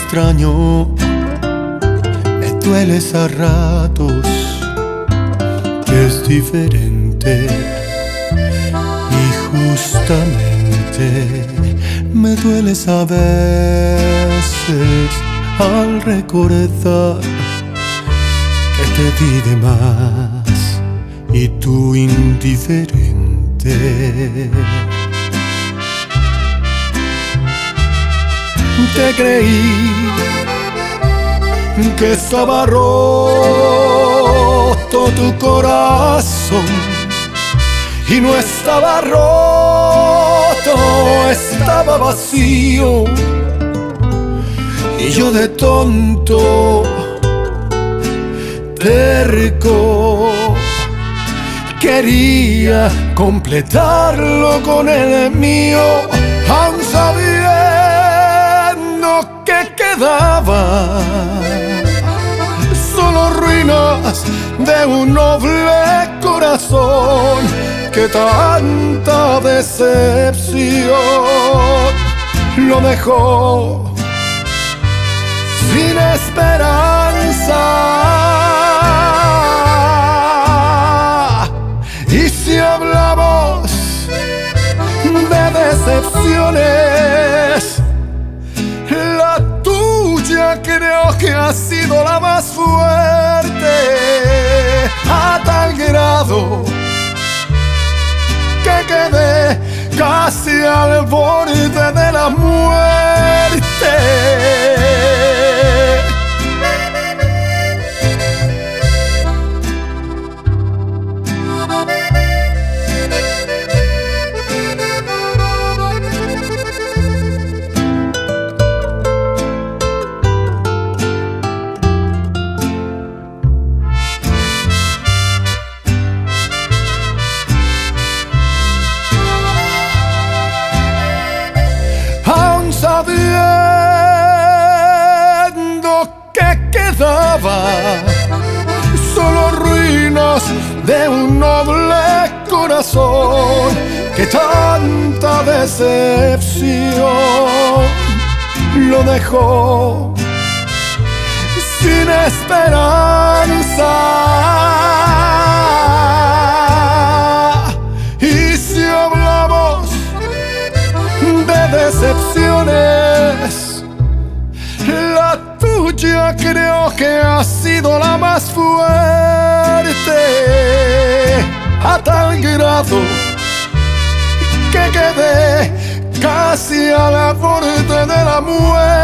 extraño, me dueles a ratos, que es diferente. Y justamente me dueles a veces al recordar que te di de más y tú indiferente. Te creí que estaba roto tu corazón y no estaba roto, estaba vacío. Y yo de tonto, terco, quería completarlo con el mío, aun sabiendo que quedaba solo ruinas de un noble corazón. Que tanta decepción lo dejó sin esperanza. Y si hablamos de decepciones, la tuya creo que ha sido la más fuerte, a tal grado que quedé casi al borde de la muerte. Sabiendo que quedaba solo ruinas de un noble corazón, que tanta decepción lo dejó sin esperanza. Y si hablamos de decepciones, la tuya creo que ha sido la más fuerte, a tal grado que quedé casi a la borde de la muerte.